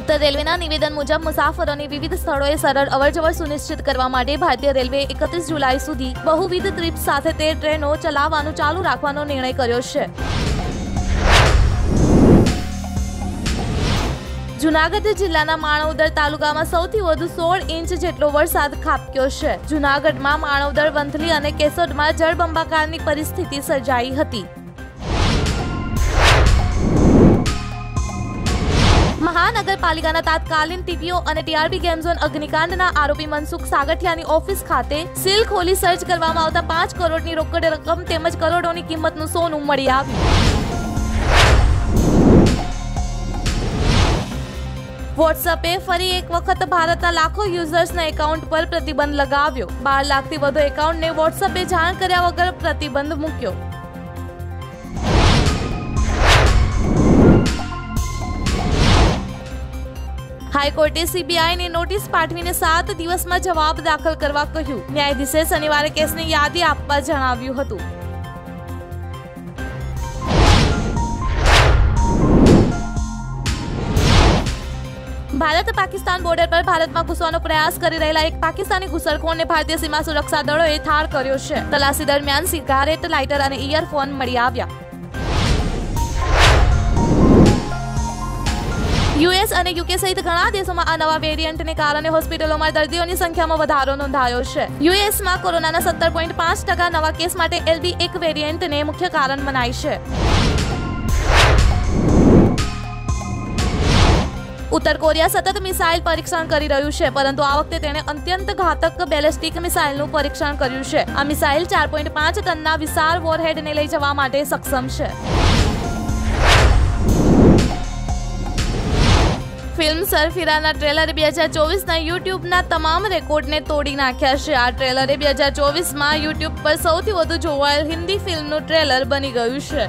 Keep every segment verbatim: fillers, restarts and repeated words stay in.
उत्तर रेलवेના નિવેદન મુજબ મુસાફરોની વિવિધ સ્થળોએ સરળ અવરજવર સુનિશ્ચિત કરવા માટે ભારતીય રેલવે એકત્રીસ જુલાઈ સુધી બહુવિધ ટ્રીપ સાથે તેર ટ્રેનો ચલાવવાનું ચાલુ રાખવાનો નિર્ણય કર્યો છે। જૂનાગઢ જિલ્લાના માણવદર તાલુકામાં સૌથી વધુ સોળ ઇંચ જેટલો વરસાદ ખાબક્યો છે। જૂનાગઢમાં માણવદર, વંથલી અને કેશોદમાં જળબંબાકારની પરિસ્થિતિ સર્જાઈ હતી। મહાનગરપાલિકાના તાત્કાલિન ટીપીઓ અને ટીઆરપી ગેમ ઝોન અગ્નિકાંડના આરોપી મનસુખ સાગઠિયાની ઓફિસ ખાતે સીલ ખોલી સર્ચ કરવામાં આવતા પાંચ કરોડની રોકડ રકમ તેમજ કરોડોની કિંમતનું સોનું મળી આવ્યું। વોટ્સએપે ફરી એક વખત ભારતના લાખો યુઝર્સના એકાઉન્ટ પર પ્રતિબંધ લગાવ્યો। બાર લાખથી વધુ એકાઉન્ટને વોટ્સએપે જાણ કર્યા વગર પ્રતિબંધ મૂક્યો। હાઈકોર્ટે સીબીઆઈને નોટિસ પાઠવીને સાત દિવસમાં જવાબ દાખલ કરવા કહ્યું। ન્યાયાધીશે શનિવારે કેસની યાદી આપવા જણાવ્યું હતું। ભારત પાકિસ્તાન બોર્ડર પર ભારતમાં ઘૂસવાનો પ્રયાસ કરી રહેલા એક પાકિસ્તાની ઘૂસણખોરને ભારતીય સીમા સુરક્ષા દળોએ ઠાર કર્યો છે। તલાશી દરમિયાન સિગારેટ, લાઇટર અને ઇયરફોન મળી આવ્યા। યુએસ અને યુકે સહિત ઘણા દેશોમાં આ નવા વેરિયન્ટને કારણે હોસ્પિટલોમાં દર્દીઓની સંખ્યામાં વધારો નોંધાયો છે। યુએસમાં કોરોનાના સત્તર પોઈન્ટ પાંચ ટકા નવા કેસ માટે એલબી એક વેરિયન્ટને મુખ્ય કારણ મનાય છે। ઉત્તર કોરિયા સતત મિસાઇલ પરીક્ષણ કરી રહ્યું છે, પરંતુ આ વખતે તેણે અત્યંત ઘાતક બેલેસ્ટિક મિસાઇલનું પરીક્ષણ કર્યું છે। આ મિસાઇલ ચાર પોઈન્ટ પાંચ ટનના વિશાળ વોરહેડને લઈ જવા માટે સક્ષમ છે। ફિલ્મ સરફિરાના ટ્રેલરે બે હજાર ચોવીસના યુટ્યુબના તમામ રેકોર્ડને તોડી નાખ્યા છે। આ ટ્રેલરે બે હજાર ચોવીસમાં યુટ્યુબ પર સૌથી વધુ જોવાયેલ હિન્દી ફિલ્મનું ટ્રેલર બની ગયું છે।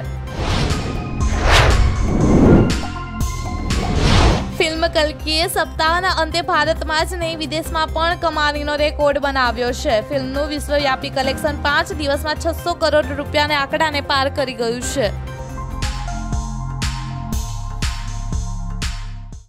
ફિલ્મ કલ્કીએ સપ્તાહના અંતે ભારતમાં જ નહીં વિદેશમાં પણ કમાણીનો રેકોર્ડ બનાવ્યો છે। ફિલ્મનું વિશ્વવ્યાપી કલેક્શન પાંચ દિવસમાં છસો કરોડ રૂપિયાના આંકડાને પાર કરી ગયું છે।